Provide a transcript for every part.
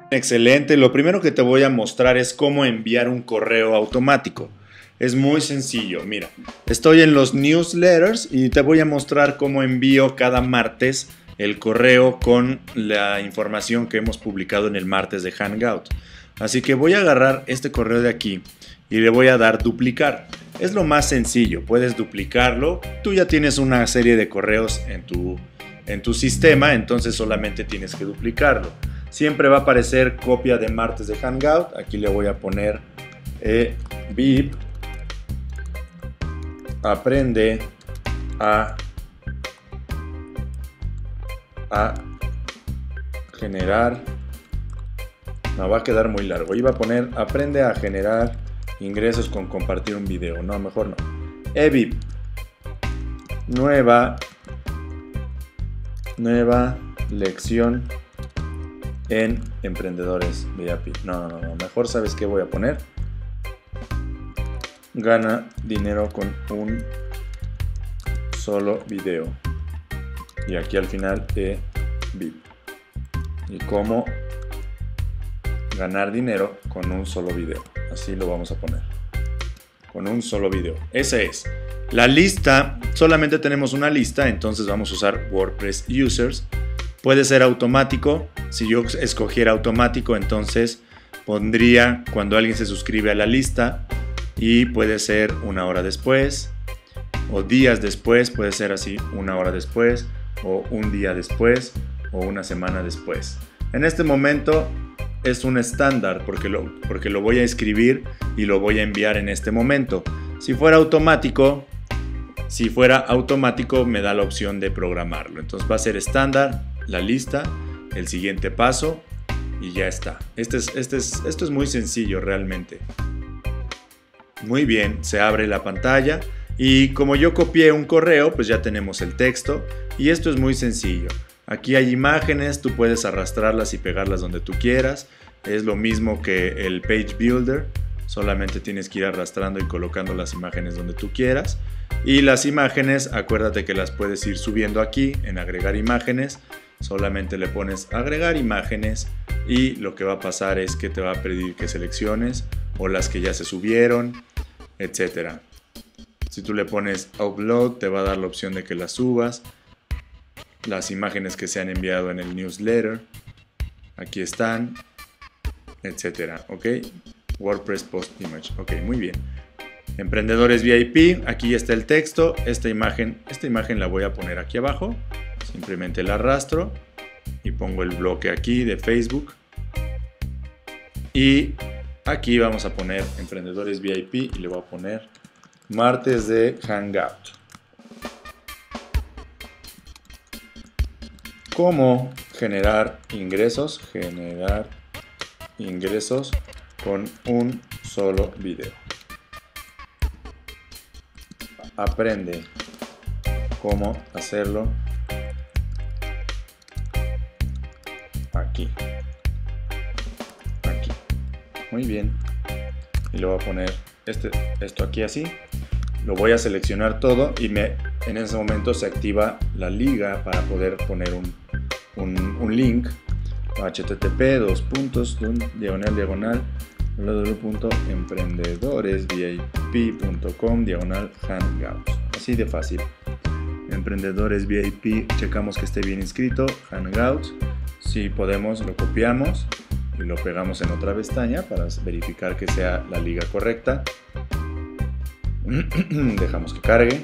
Excelente, lo primero que te voy a mostrar es cómo enviar un correo automático. Es muy sencillo, mira, estoy en los newsletters y te voy a mostrar cómo envío cada martes el correo con la información que hemos publicado en el martes de Hangout. Así que voy a agarrar este correo de aquí y le voy a dar duplicar. Es lo más sencillo, puedes duplicarlo. Tú ya tienes una serie de correos en tu sistema, entonces solamente tienes que duplicarlo. Siempre va a aparecer copia de martes de Hangout. Aquí le voy a poner VIP aprende a generar. No, va a quedar muy largo. Iba a poner aprende a generar ingresos con compartir un video. No, mejor no. EVIP nueva lección en emprendedores VIP. No. Mejor, ¿sabes qué voy a poner? Gana dinero con un solo video. Y aquí al final VIP. Y cómo ganar dinero con un solo video. Así lo vamos a poner. Con un solo video. Esa es. La lista, solamente tenemos una lista, entonces vamos a usar WordPress Users. Puede ser automático. Si yo escogiera automático, entonces pondría cuando alguien se suscribe a la lista y puede ser una hora después o días después, puede ser así, una hora después o un día después o una semana después. En este momento es un estándar porque lo voy a escribir y lo voy a enviar en este momento. Si fuera automático me da la opción de programarlo. Entonces va a ser estándar, la lista, el siguiente paso y ya está. Esto es muy sencillo realmente. Muy bien, se abre la pantalla y como yo copié un correo, pues ya tenemos el texto y esto es muy sencillo. Aquí hay imágenes, tú puedes arrastrarlas y pegarlas donde tú quieras. Es lo mismo que el Page Builder, solamente tienes que ir arrastrando y colocando las imágenes donde tú quieras. Y las imágenes, acuérdate que las puedes ir subiendo aquí en agregar imágenes. Solamente le pones agregar imágenes y lo que va a pasar es que te va a pedir que selecciones o las que ya se subieron, etcétera. Si tú le pones upload, te va a dar la opción de que las subas. Las imágenes que se han enviado en el newsletter, aquí están, etcétera. Ok, WordPress Post Image. Ok, muy bien. Emprendedores VIP, aquí está el texto. Esta imagen la voy a poner aquí abajo. Simplemente la arrastro y pongo el bloque aquí de Facebook. Y aquí vamos a poner Emprendedores VIP y le voy a poner martes de Hangout. ¿Cómo generar ingresos? Generar ingresos con un solo video. Aprende cómo hacerlo aquí. Muy bien. Y le voy a poner esto aquí así. Lo voy a seleccionar todo y en ese momento se activa la liga para poder poner un link. http://diagonal www.emprendedoresvip.com/hangouts. Así de fácil. Emprendedores VIP, checamos que esté bien inscrito. Hangouts. Si podemos, lo copiamos y lo pegamos en otra pestaña para verificar que sea la liga correcta. Dejamos que cargue.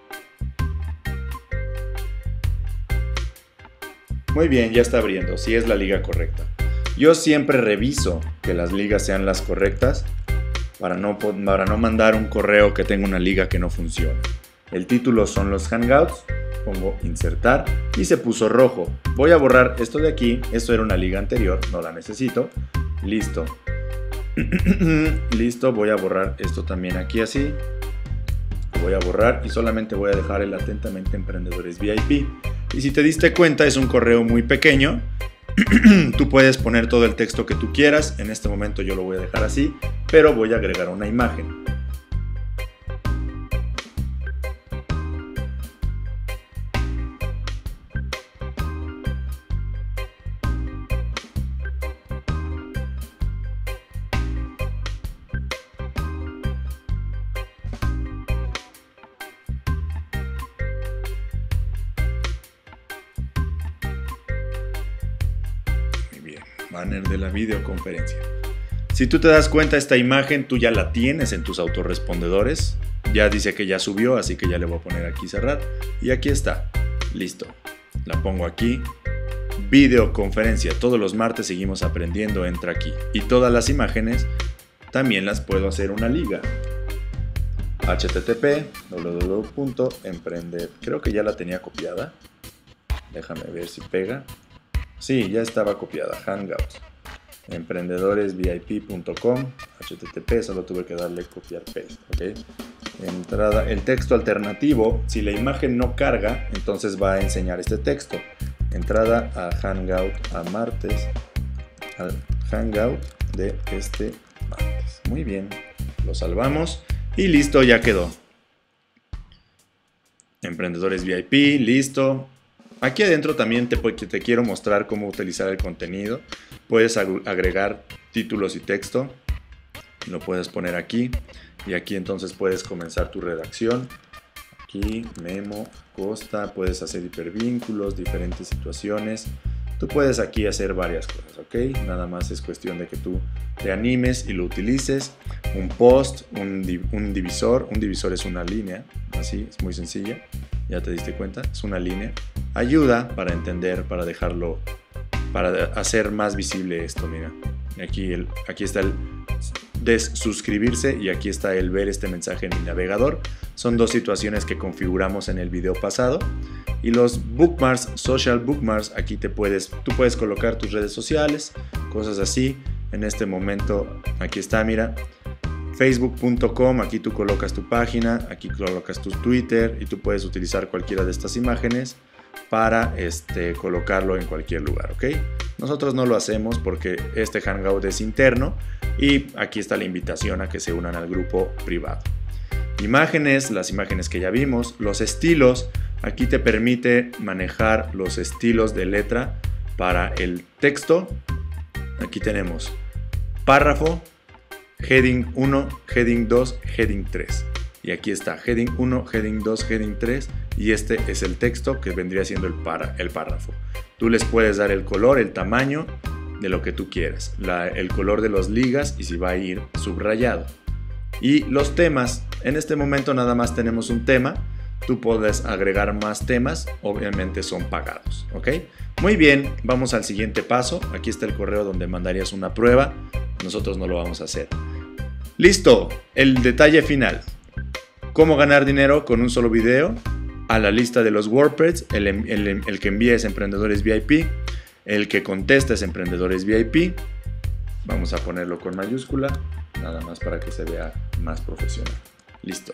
Muy bien, ya está abriendo, si es la liga correcta. Yo siempre reviso que las ligas sean las correctas para no mandar un correo que tenga una liga que no funcione. El título son los Hangouts, pongo insertar y se puso rojo. Voy a borrar esto de aquí, esto era una liga anterior, no la necesito. Listo. Listo, voy a borrar esto también aquí así. Voy a borrar y solamente voy a dejar el atentamente Emprendedores VIP. Y si te diste cuenta, es un correo muy pequeño. Tú puedes poner todo el texto que tú quieras. En este momento yo lo voy a dejar así, pero voy a agregar una imagen. banner de la videoconferencia. Si tú te das cuenta, esta imagen tú ya la tienes en tus autorrespondedores. Ya dice que ya subió, así que ya le voy a poner aquí cerrar. Y aquí está. Listo. La pongo aquí. Videoconferencia. Todos los martes seguimos aprendiendo. Entra aquí. Y todas las imágenes también las puedo hacer una liga. http://www.emprender. Creo que ya la tenía copiada. Déjame ver si pega. Sí, ya estaba copiada. Hangouts. Emprendedoresvip.com. http, solo tuve que darle copiar paste. ¿Okay? Entrada, el texto alternativo. Si la imagen no carga, entonces va a enseñar este texto. Entrada a Hangout a martes. Al Hangout de este martes. Muy bien. Lo salvamos. Y listo, ya quedó. Emprendedores VIP, listo. Aquí adentro también te quiero mostrar cómo utilizar el contenido. Puedes agregar títulos y texto. Lo puedes poner aquí. Y aquí entonces puedes comenzar tu redacción. Aquí, Memo, Costa. Puedes hacer hipervínculos, diferentes situaciones. Tú puedes aquí hacer varias cosas, ¿ok? Nada más es cuestión de que tú te animes y lo utilices. Un post, un divisor. Un divisor es una línea. Así, es muy sencilla. Ya te diste cuenta, es una línea. Ayuda para entender, para dejarlo, para hacer más visible esto, mira. Aquí está el desuscribirse y aquí está el ver este mensaje en mi navegador. Son dos situaciones que configuramos en el video pasado. Y los bookmarks, social bookmarks, aquí tú puedes colocar tus redes sociales, cosas así. En este momento, aquí está, mira. Facebook.com, aquí tú colocas tu página, aquí colocas tu Twitter y tú puedes utilizar cualquiera de estas imágenes para colocarlo en cualquier lugar, ¿ok? Nosotros no lo hacemos porque este Hangout es interno y aquí está la invitación a que se unan al grupo privado. Imágenes, las imágenes que ya vimos, los estilos, aquí te permite manejar los estilos de letra para el texto. Aquí tenemos párrafo, Heading 1, Heading 2, Heading 3. Y aquí está, Heading 1, Heading 2, Heading 3. Y este es el texto que vendría siendo el párrafo. Tú les puedes dar el color, el tamaño de lo que tú quieras. El color de las ligas y si va a ir subrayado. Y los temas, en este momento nada más tenemos un tema. Tú puedes agregar más temas, obviamente son pagados, ¿ok? Muy bien, vamos al siguiente paso. Aquí está el correo donde mandarías una prueba. Nosotros no lo vamos a hacer. Listo, el detalle final. ¿Cómo ganar dinero con un solo video? A la lista de los WordPress, el que envía es Emprendedores VIP, el que contesta es Emprendedores VIP. Vamos a ponerlo con mayúscula, nada más para que se vea más profesional. Listo.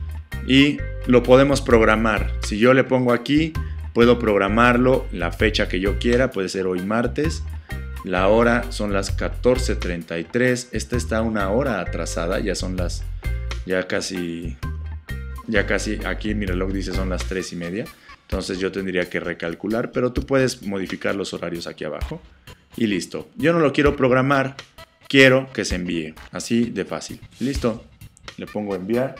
Y lo podemos programar. Si yo le pongo aquí, puedo programarlo la fecha que yo quiera, puede ser hoy martes. La hora son las 14:33. Esta está una hora atrasada. Ya son las... Ya casi... Aquí mi reloj dice son las 3:30. Entonces yo tendría que recalcular. Pero tú puedes modificar los horarios aquí abajo. Y listo. Yo no lo quiero programar. Quiero que se envíe. Así de fácil. Listo. Le pongo enviar.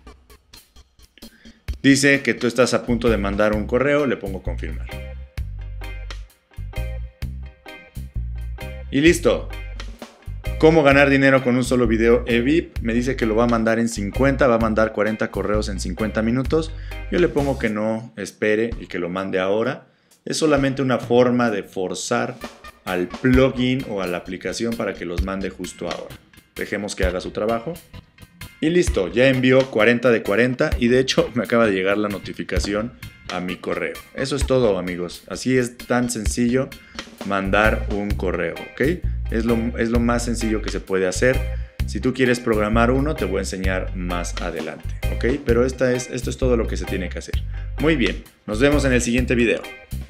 Dice que tú estás a punto de mandar un correo. Le pongo confirmar. Y listo. ¿Cómo ganar dinero con un solo video eVip? Me dice que lo va a mandar en 50, va a mandar 40 correos en 50 minutos. Yo le pongo que no espere y que lo mande ahora. Es solamente una forma de forzar al plugin o a la aplicación para que los mande justo ahora. Dejemos que haga su trabajo. Y listo, ya envió 40 de 40 y de hecho me acaba de llegar la notificación a mi correo. Eso es todo, amigos. Así es tan sencillo mandar un correo, ¿ok? Es lo más sencillo que se puede hacer. Si tú quieres programar uno, te voy a enseñar más adelante, ¿ok? Pero esto es todo lo que se tiene que hacer. Muy bien, nos vemos en el siguiente video.